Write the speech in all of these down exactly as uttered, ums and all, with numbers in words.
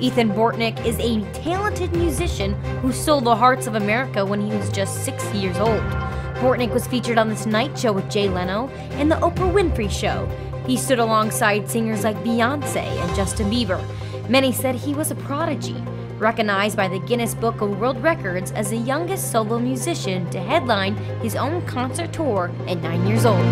Ethan Bortnick is a talented musician who stole the hearts of America when he was just six years old. Bortnick was featured on The Tonight Show with Jay Leno and The Oprah Winfrey Show. He stood alongside singers like Beyonce and Justin Bieber. Many said he was a prodigy, recognized by the Guinness Book of World Records as the youngest solo musician to headline his own concert tour at nine years old.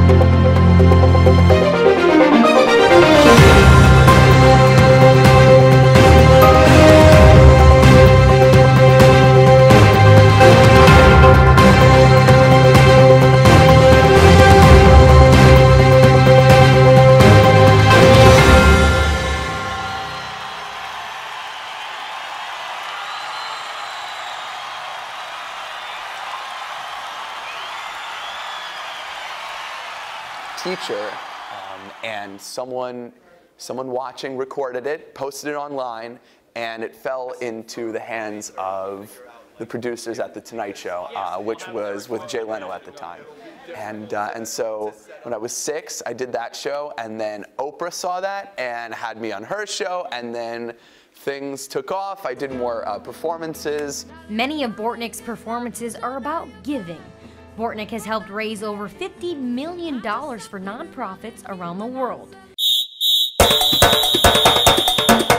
Teacher, um, and someone, someone watching recorded it, posted it online, and it fell into the hands of the producers at The Tonight Show, uh, which was with Jay Leno at the time. And, uh, and so when I was six, I did that show, and then Oprah saw that and had me on her show, and then things took off. I did more uh, performances. Many of Bortnick's performances are about giving. Bortnick has helped raise over fifty million dollars for nonprofits around the world.